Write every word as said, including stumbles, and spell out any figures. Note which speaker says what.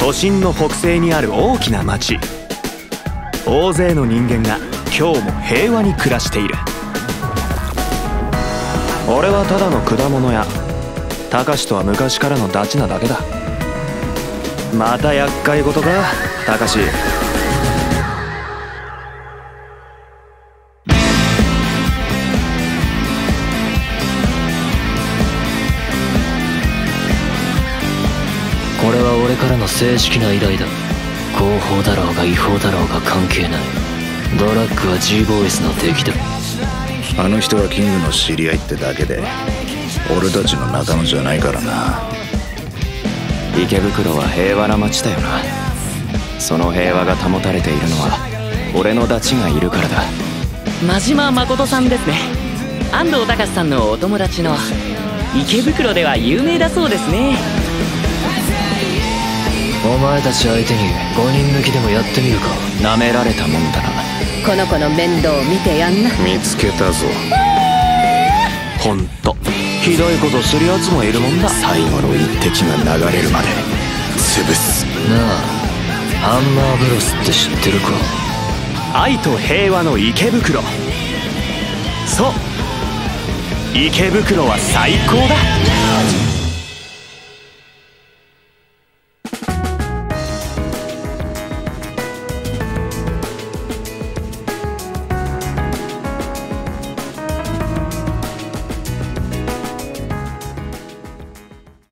Speaker 1: 都心の北西にある大きな町。大勢の人間が今日も平和に暮らしている。俺はただの果物屋。タカシとは昔からのダチなだけだ。また厄介事かタカシ。
Speaker 2: これは俺からの正式な依頼だ。合法だろうが違法だろうが関係ない。ドラッグは G ボーイスの敵だ。
Speaker 3: あの人はキングの知り合いってだけで俺たちの仲間じゃないからな。
Speaker 1: 池袋は平和な街だよな。その平和が保たれているのは俺のダチがいるからだ。
Speaker 4: 真島誠さんですね。安藤隆さんのお友達の。池袋では有名だそうですね。
Speaker 2: お前たち相手にごにん抜きでもやってみるか。
Speaker 1: なめられたもんだな。
Speaker 5: この子の面倒を見てやんな。
Speaker 3: 見つけたぞ。
Speaker 1: ほんとひどいことするやつもいるもんだ。
Speaker 3: 最後の一滴が流れるまで潰す。
Speaker 2: なあ、ハンマーブロスって知ってるか。
Speaker 1: 愛と平和の池袋。そう、池袋は最高だ。